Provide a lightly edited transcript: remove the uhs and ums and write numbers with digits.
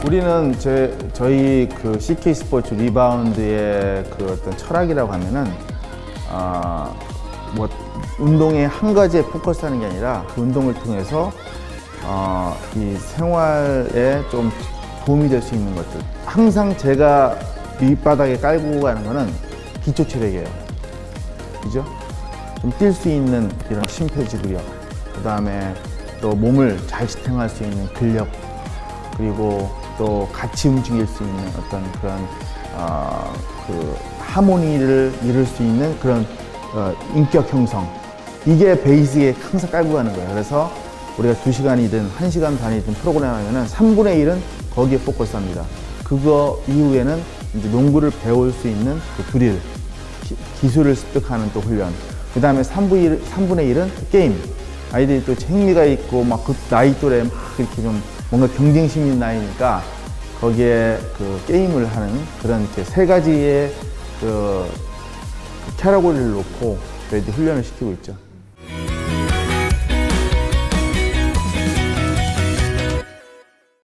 우리는 저희 그 CK 스포츠 리바운드의 그 어떤 철학이라고 하면은 뭐 운동에 한 가지에 포커스하는 게 아니라 그 운동을 통해서 이 생활에 좀 도움이 될 수 있는 것들. 항상 제가 밑바닥에 깔고 가는 거는 기초 체력이에요. 그죠? 좀 뛸 수 있는 이런 심폐지구력, 그 다음에 또 몸을 잘 지탱할 수 있는 근력, 그리고 또 같이 움직일 수 있는 어떤 그런 그 하모니를 이룰 수 있는 그런 인격 형성. 이게 베이스에 항상 깔고 가는 거예요. 그래서 우리가 2시간이든 1시간 반이든 프로그램 하면은 3분의 1은 거기에 포커스합니다. 그거 이후에는 이제 농구를 배울 수 있는 그 드릴, 기술을 습득하는 또 훈련. 그 다음에 3분의 1은 게임. 아이들이 또 흥미가 있고 막 그 나이 또래 막 이렇게 좀 뭔가 경쟁심 있는 나이니까 거기에 그 게임을 하는 그런 이렇게 세 가지의 그 캐러고리를 놓고 저희들이 훈련을 시키고 있죠.